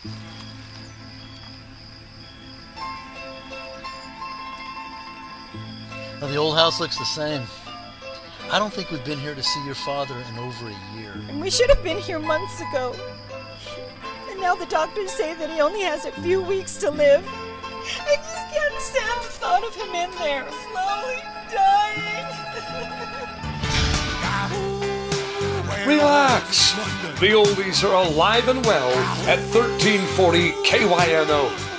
Now, the old house looks the same. I don't think we've been here to see your father in over a year. And we should have been here months ago. And now the doctors say that he only has a few weeks to live. I just can't stand the thought of him in there, slowly dying. Relax. The oldies are alive and well at 1340 KYNO.